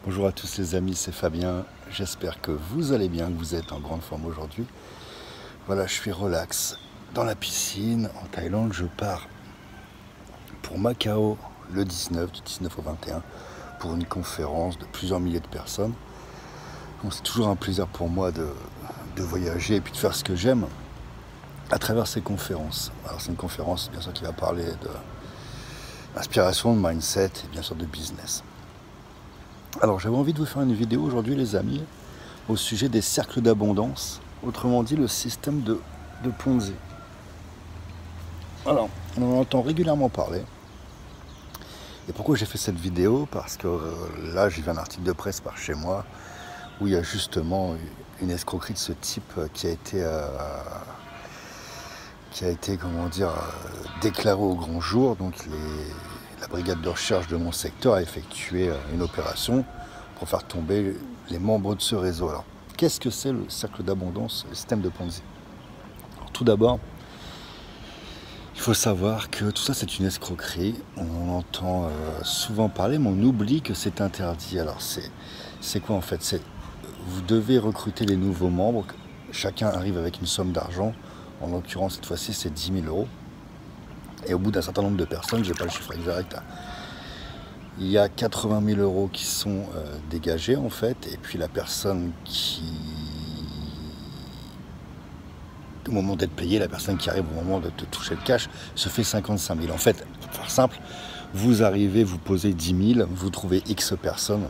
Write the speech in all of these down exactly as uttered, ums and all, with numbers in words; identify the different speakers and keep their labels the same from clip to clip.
Speaker 1: Bonjour à tous les amis, c'est Fabien. J'espère que vous allez bien, que vous êtes en grande forme aujourd'hui. Voilà, je suis relax dans la piscine en Thaïlande. Je pars pour Macao le dix-neuf, du dix-neuf au vingt et un, pour une conférence de plusieurs milliers de personnes. Donc, c'est toujours un plaisir pour moi de, de voyager et puis de faire ce que j'aime à travers ces conférences. Alors c'est une conférence bien sûr qui va parler de d'inspiration, de mindset et bien sûr de business. Alors j'avais envie de vous faire une vidéo aujourd'hui les amis au sujet des cercles d'abondance, autrement dit le système de, de Ponzi. Alors on en entend régulièrement parler. Et pourquoi j'ai fait cette vidéo? Parce que euh, là j'ai vu un article de presse par chez moi où il y a justement une escroquerie de ce type qui a été, euh, qui a été comment dire, euh, déclarée au grand jour. Donc les, la brigade de recherche de mon secteur a effectué euh, une opération pour faire tomber les membres de ce réseau. Alors, qu'est-ce que c'est le cercle d'abondance, le système de Ponzi? Alors, tout d'abord, il faut savoir que tout ça c'est une escroquerie. On en entend euh, souvent parler, mais on oublie que c'est interdit. Alors c'est, c'est quoi en fait? C'est, vous devez recruter les nouveaux membres. Chacun arrive avec une somme d'argent. En l'occurrence, cette fois-ci, c'est dix mille euros. Et au bout d'un certain nombre de personnes, je n'ai pas le chiffre exact, là, il y a quatre-vingt mille euros qui sont euh, dégagés en fait. Et puis la personne qui, au moment d'être payée, la personne qui arrive au moment de te toucher le cash, se fait cinquante-cinq mille. En fait, pour faire simple, vous arrivez, vous posez dix mille, vous trouvez X personnes.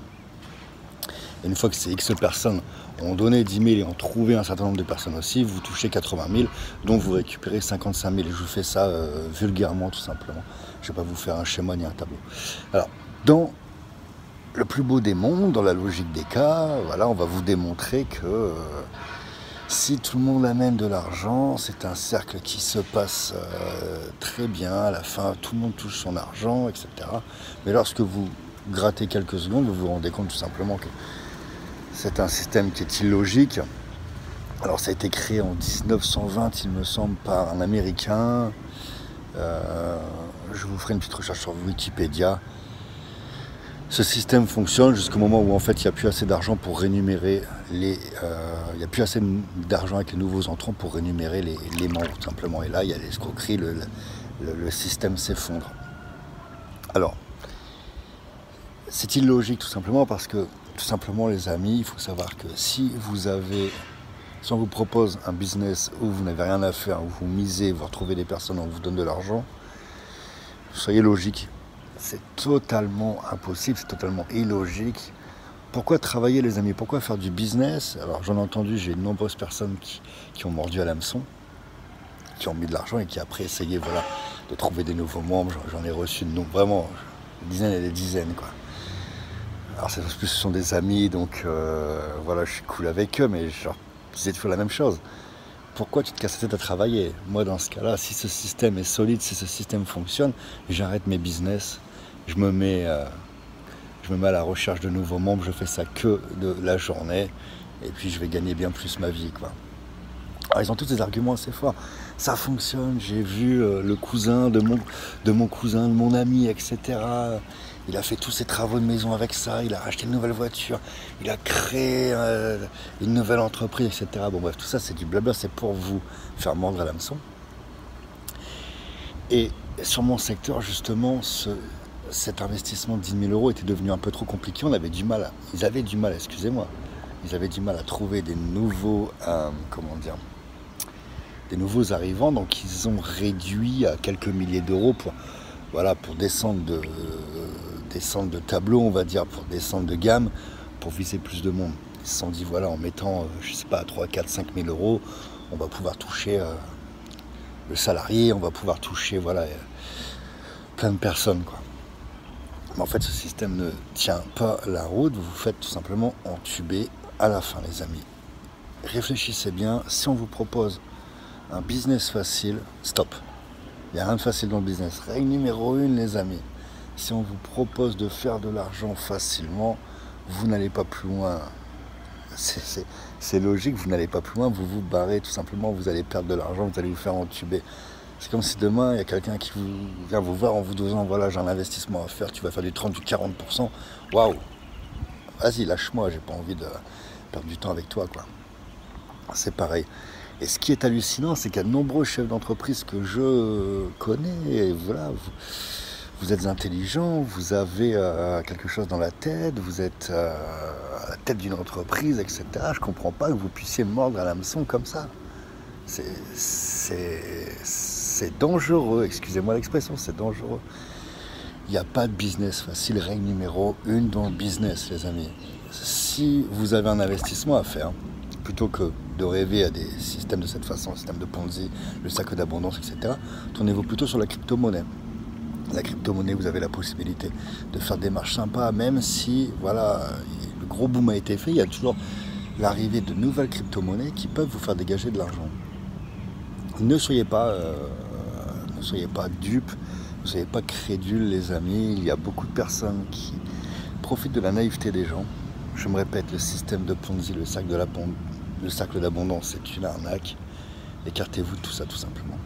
Speaker 1: Et une fois que ces X personnes ont donné dix mille et ont trouvé un certain nombre de personnes aussi, vous touchez quatre-vingt mille, donc vous récupérez cinquante-cinq mille. Et je vous fais ça euh, vulgairement, tout simplement. Je ne vais pas vous faire un schéma ni un tableau. Alors, dans le plus beau des mondes, dans la logique des cas, voilà, on va vous démontrer que euh, si tout le monde amène de l'argent, c'est un cercle qui se passe euh, très bien. À la fin, tout le monde touche son argent, et cetera. Mais lorsque vous grattez quelques secondes, vous vous rendez compte tout simplement que c'est un système qui est illogique. Alors ça a été créé en dix-neuf cent vingt, il me semble, par un Américain. Euh, je vous ferai une petite recherche sur Wikipédia. Ce système fonctionne jusqu'au moment où en fait il n'y a plus assez d'argent pour rémunérer les, euh, il n'y a plus assez d'argent avec les nouveaux entrants pour rémunérer les, les membres tout simplement. Et là il y a l'escroquerie, le, le, le système s'effondre. Alors c'est illogique tout simplement parce que tout simplement les amis, il faut savoir que si vous avez, si on vous propose un business où vous n'avez rien à faire, où vous misez, vous retrouvez des personnes, on vous donne de l'argent, soyez logique. C'est totalement impossible, c'est totalement illogique. Pourquoi travailler les amis? Pourquoi faire du business? Alors j'en ai entendu, j'ai de nombreuses personnes qui, qui ont mordu à l'hameçon, qui ont mis de l'argent et qui après essayaient voilà, de trouver des nouveaux membres. J'en ai reçu de nombreux, vraiment des dizaines et des dizaines quoi. Alors c'est plus ce sont des amis, donc euh, voilà, je suis cool avec eux, mais je leur disais toujours la même chose. Pourquoi tu te casses la tête à travailler? Moi dans ce cas-là, si ce système est solide, si ce système fonctionne, j'arrête mes business, je me mets, euh, je me mets à la recherche de nouveaux membres, je fais ça que de la journée, et puis je vais gagner bien plus ma vie, quoi. Alors, ils ont tous des arguments assez forts. Ça fonctionne, j'ai vu euh, le cousin de mon, de mon cousin, de mon ami, et cetera. Il a fait tous ses travaux de maison avec ça, il a racheté une nouvelle voiture, il a créé euh, une nouvelle entreprise, et cetera. Bon bref, tout ça c'est du blabla, c'est pour vous faire mordre à l'hameçon. Et sur mon secteur, justement, ce, cet investissement de dix mille euros était devenu un peu trop compliqué. On avait du mal, à, ils avaient du mal, excusez-moi, ils avaient du mal à trouver des nouveaux, euh, comment dire, des nouveaux arrivants, donc ils ont réduit à quelques milliers d'euros pour, voilà, pour descendre de, euh, descendre de tableau, on va dire, pour descendre de gamme, pour viser plus de monde. Ils se sont dit, voilà, en mettant, euh, je sais pas, trois, quatre, cinq mille euros, on va pouvoir toucher euh, le salarié, on va pouvoir toucher, voilà, euh, plein de personnes, quoi. Mais en fait, ce système ne tient pas la route, vous vous faites tout simplement entuber à la fin, les amis. Réfléchissez bien, si on vous propose un business facile, stop. Il n'y a rien de facile dans le business. Règle numéro une, les amis. Si on vous propose de faire de l'argent facilement, vous n'allez pas plus loin. C'est, c'est, c'est logique, vous n'allez pas plus loin, vous vous barrez tout simplement, vous allez perdre de l'argent, vous allez vous faire entuber. C'est comme si demain, il y a quelqu'un qui vous, vient vous voir en vous disant, voilà, j'ai un investissement à faire, tu vas faire du trente, du quarante pour cent. Waouh! vas-y, lâche-moi, j'ai pas envie de perdre du temps avec toi, quoi. C'est pareil. Et ce qui est hallucinant, c'est qu'il y a de nombreux chefs d'entreprise que je connais, et voilà, vous, vous êtes intelligents, vous avez euh, quelque chose dans la tête, vous êtes euh, à la tête d'une entreprise, et cetera. Je comprends pas que vous puissiez mordre à l'hameçon comme ça. C'est, c'est, c'est dangereux, excusez-moi l'expression, c'est dangereux. Il n'y a pas de business facile, règle numéro une dans le business, les amis. Si vous avez un investissement à faire, plutôt que de rêver à des systèmes de cette façon, le système de Ponzi, le cercle d'abondance, et cetera, tournez-vous plutôt sur la crypto-monnaie. La crypto-monnaie, vous avez la possibilité de faire des marches sympas, même si voilà, le gros boom a été fait, il y a toujours l'arrivée de nouvelles crypto-monnaies qui peuvent vous faire dégager de l'argent. Ne soyez pas, euh, ne soyez pas dupes, ne soyez pas crédules, les amis. Il y a beaucoup de personnes qui profitent de la naïveté des gens. Je me répète, le système de Ponzi, le cercle de la le cercle d'abondance, c'est une arnaque. Écartez-vous de tout ça, tout simplement.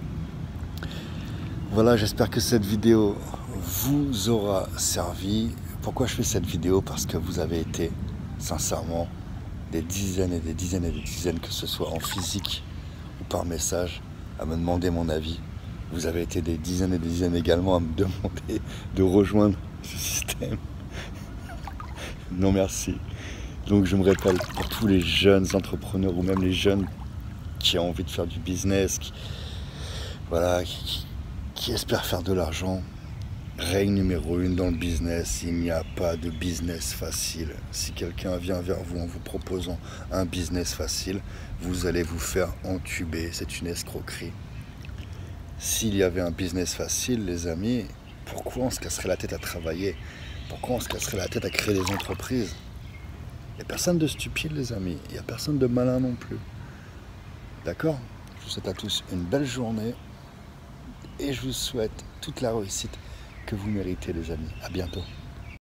Speaker 1: Voilà, j'espère que cette vidéo vous aura servi. Pourquoi je fais cette vidéo? Parce que vous avez été, sincèrement, des dizaines et des dizaines et des dizaines, que ce soit en physique ou par message, à me demander mon avis. Vous avez été des dizaines et des dizaines également à me demander de rejoindre ce système. Non, merci. Donc je me répète, pour tous les jeunes entrepreneurs ou même les jeunes qui ont envie de faire du business, qui, voilà, qui, qui espèrent faire de l'argent, règle numéro une dans le business, il n'y a pas de business facile. Si quelqu'un vient vers vous en vous proposant un business facile, vous allez vous faire entuber, c'est une escroquerie. S'il y avait un business facile, les amis, pourquoi on se casserait la tête à travailler? Pourquoi on se casserait la tête à créer des entreprises? Il n'y a personne de stupide, les amis. Il n'y a personne de malin non plus. D'accord? Je vous souhaite à tous une belle journée. Et je vous souhaite toute la réussite que vous méritez, les amis. À bientôt.